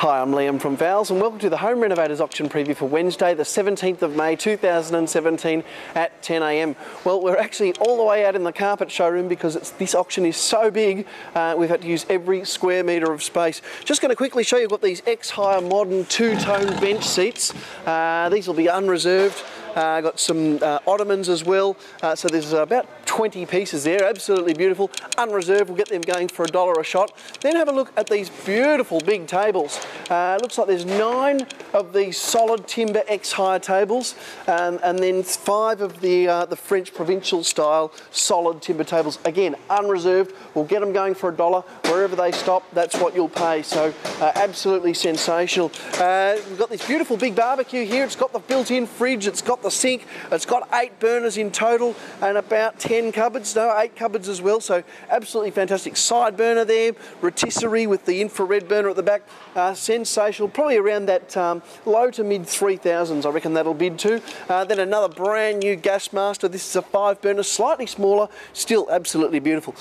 Hi, I'm Liam from Vowles and welcome to the Home Renovators Auction Preview for Wednesday the 17th of May 2017 at 10 a.m. Well, we're actually all the way out in the carpet showroom because this auction is so big we've had to use every square metre of space. Just going to quickly show you what these X-Hire modern two-tone bench seats. These will be unreserved. Got some ottomans as well, so there's about 20 pieces there, absolutely beautiful. Unreserved, we'll get them going for $1 a shot. Then have a look at these beautiful big tables. Looks like there's 9 of these solid timber X-Hire tables, and then 5 of the French provincial style solid timber tables. Again, unreserved, we'll get them going for $1. Wherever they stop, that's what you'll pay, so absolutely sensational. We've got this beautiful big barbecue here. It's got the built-in fridge, it's got the sink, it's got 8 burners in total and about 10 cupboards, no, 8 cupboards as well, so absolutely fantastic. Side burner there, rotisserie with the infrared burner at the back, sensational, probably around that low to mid 3000s, I reckon that'll bid to. Then another brand new gas master. This is a 5 burner, slightly smaller, still absolutely beautiful.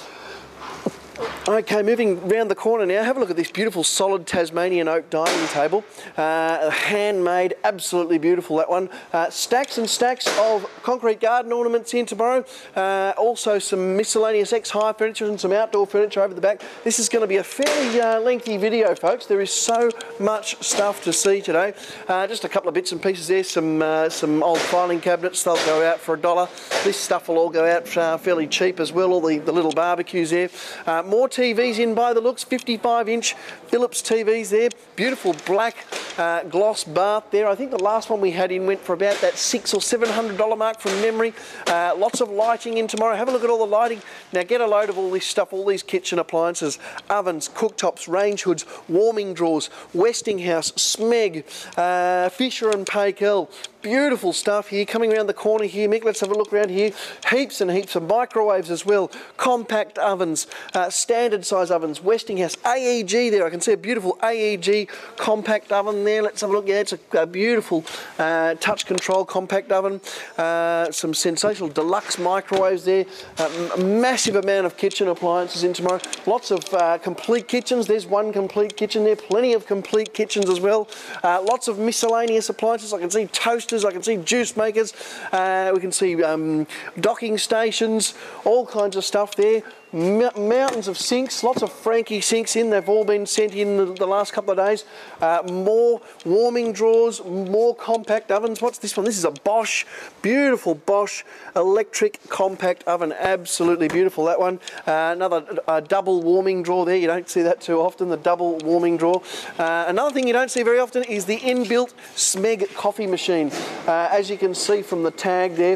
Okay, moving round the corner now, have a look at this beautiful solid Tasmanian oak dining table. Handmade, absolutely beautiful, that one. Stacks and stacks of concrete garden ornaments in tomorrow. Also some miscellaneous X-Hire furniture and some outdoor furniture over the back. This is going to be a fairly lengthy video, folks. There is so much stuff to see today. Just a couple of bits and pieces there, some old filing cabinets. They'll go out for $1. This stuff will all go out fairly cheap as well, all the little barbecues there. More TVs in by the looks, 55-inch Philips TVs there. Beautiful black gloss bath there. I think the last one we had in went for about that $600 or $700 mark from memory. Lots of lighting in tomorrow. Have a look at all the lighting. Now get a load of all this stuff, all these kitchen appliances, ovens, cooktops, range hoods, warming drawers, Westinghouse, Smeg, Fisher and Paykel. Beautiful stuff here. Coming around the corner here, Mick, let's have a look around here. Heaps and heaps of microwaves as well. Compact ovens, standard size ovens, Westinghouse, AEG there. I can see a beautiful AEG compact oven there. Let's have a look. Yeah, it's a beautiful touch control compact oven. Some sensational deluxe microwaves there. A massive amount of kitchen appliances in tomorrow. Lots of complete kitchens. There's one complete kitchen there. Plenty of complete kitchens as well. Lots of miscellaneous appliances. I can see toasters. I can see juice makers, we can see docking stations, all kinds of stuff there. Mountains of sinks, lots of Franke sinks in. They've all been sent in the last couple of days. More warming drawers, more compact ovens. What's this one? This is a Bosch, beautiful Bosch electric compact oven. Absolutely beautiful, that one. Another double warming drawer there. You don't see that too often, the double warming drawer. Another thing you don't see very often is the inbuilt Smeg coffee machine. As you can see from the tag there,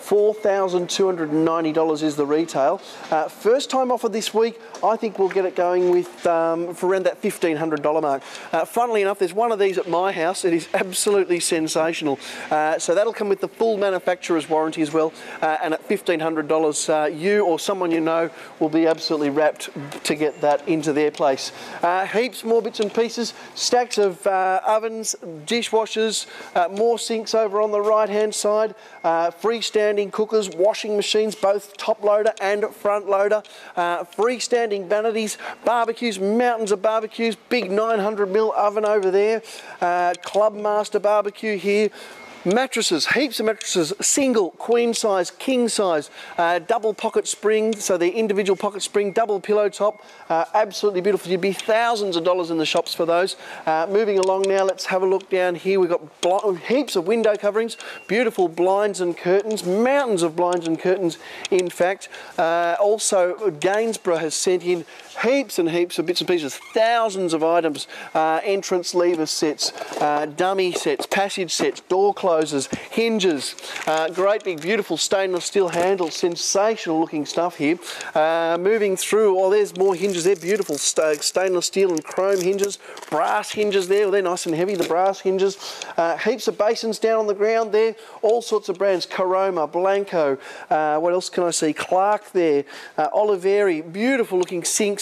$4,290 is the retail. First time offer this week. I think we'll get it going with for around that $1,500 mark. Funnily enough, there's one of these at my house. It is absolutely sensational. So that'll come with the full manufacturer's warranty as well. And at $1,500, you or someone you know will be absolutely wrapped to get that into their place. Heaps more bits and pieces. Stacks of ovens, dishwashers, more sinks over on the right-hand side. Freestanding cookers, washing machines, both top loader and front loader, freestanding vanities, barbecues, mountains of barbecues, big 900mm oven over there, Clubmaster barbecue here. Mattresses, heaps of mattresses, single, queen size, king size, double pocket spring, so the individual pocket spring, double pillow top, absolutely beautiful. You'd be thousands of dollars in the shops for those. Moving along now, let's have a look down here. We've got heaps of window coverings, beautiful blinds and curtains, mountains of blinds and curtains in fact. Also Gainsborough has sent in heaps and heaps of bits and pieces, thousands of items, entrance lever sets, dummy sets, passage sets, door closers, hinges, great big beautiful stainless steel handles, sensational looking stuff here. Moving through, oh there's more hinges there, beautiful stainless steel and chrome hinges, brass hinges there, well, they're nice and heavy, the brass hinges. Heaps of basins down on the ground there, all sorts of brands, Caroma, Blanco, what else can I see, Clark there, Oliveri, beautiful looking sinks,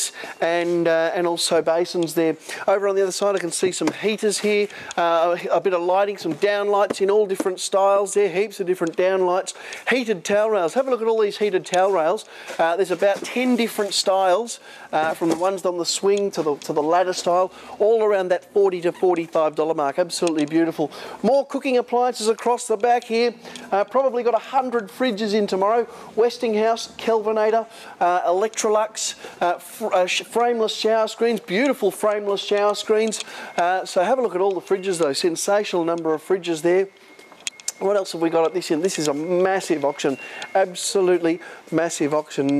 sinks and also basins there. Over on the other side I can see some heaters here, a bit of lighting, some down lights in all different styles there, heaps of different down lights. Heated towel rails. Have a look at all these heated towel rails. There's about 10 different styles, from the ones on the swing to the ladder style, all around that $40 to $45 mark. Absolutely beautiful. More cooking appliances across the back here. Probably got 100 fridges in tomorrow. Westinghouse, Kelvinator, Electrolux, frameless shower screens, beautiful frameless shower screens. So have a look at all the fridges though, sensational number of fridges there. What else have we got at this end? This is a massive auction, absolutely massive auction.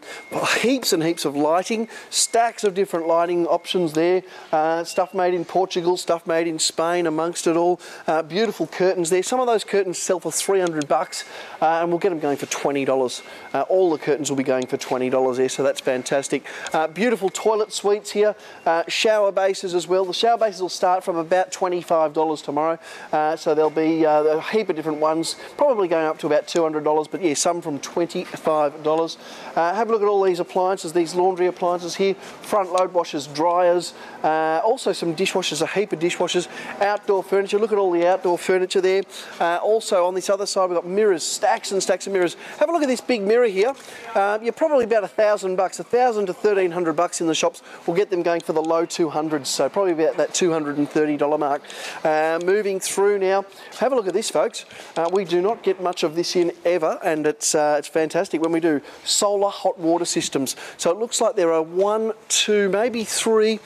Heaps and heaps of lighting, stacks of different lighting options there. Stuff made in Portugal, stuff made in Spain amongst it all. Beautiful curtains there. Some of those curtains sell for $300 and we'll get them going for $20. All the curtains will be going for $20 there, so that's fantastic. Beautiful toilet suites here, shower bases as well. The shower bases will start from about $25 tomorrow, so there'll be a heap of different ones, probably going up to about $200, but yeah, some from $25. Have a look at all these appliances, these laundry appliances here, front load washers, dryers, also some dishwashers, a heap of dishwashers, outdoor furniture. Look at all the outdoor furniture there. Also on this other side we've got mirrors, stacks and stacks of mirrors. Have a look at this big mirror here. You're probably about $1,000, $1,000 to $1,300 in the shops. We'll get them going for the low 200s, so probably about that $230 mark. Moving through now, have a look at this, folks. We do not get much of this in ever, and it's fantastic when we do. Solar hot water systems. So it looks like there are 1, 2, maybe three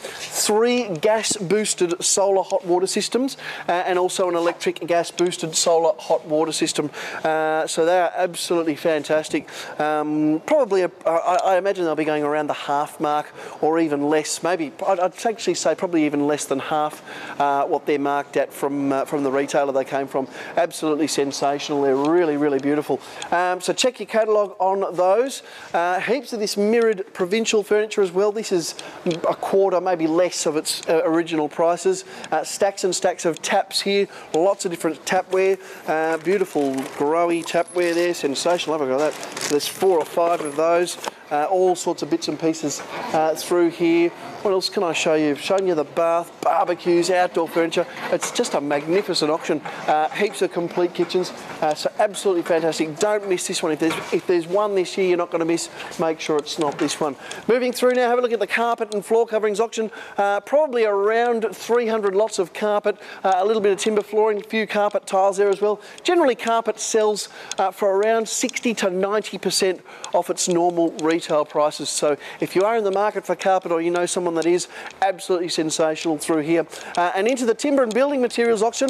gas boosted solar hot water systems, and also an electric gas boosted solar hot water system. So they are absolutely fantastic. Probably, I imagine they'll be going around the half mark or even less. Maybe, I'd actually say probably even less than half what they're marked at from the retailer they came from. Absolutely sensational. They're really, really beautiful. So check your catalogue on those. Heaps of this mirrored provincial furniture as well. This is a quarter, maybe less of its original prices. Stacks and stacks of taps here. Lots of different tapware. Beautiful growy tapware there. Sensational. Have a look at that. So there's 4 or 5 of those. All sorts of bits and pieces through here. What else can I show you? I've shown you the bath, barbecues, outdoor furniture. It's just a magnificent auction. Heaps of complete kitchens. So absolutely fantastic. Don't miss this one. If there's one this year you're not going to miss, make sure it's not this one. Moving through now, have a look at the carpet and floor coverings auction. Probably around 300 lots of carpet, a little bit of timber flooring, a few carpet tiles there as well. Generally carpet sells for around 60 to 90% off its normal retail prices. So if you are in the market for carpet or you know someone that is, absolutely sensational through here. And into the timber and building materials auction,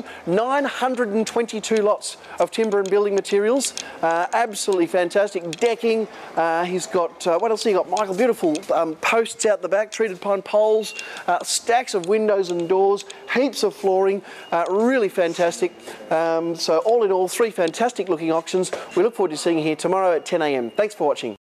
922 lots of timber and building materials. Absolutely fantastic. Decking. He's got, what else has he got, Michael? Beautiful posts out the back, treated pine poles, stacks of windows and doors, heaps of flooring. Really fantastic. So all in all, 3 fantastic looking auctions. We look forward to seeing you here tomorrow at 10 a.m. Thanks for watching.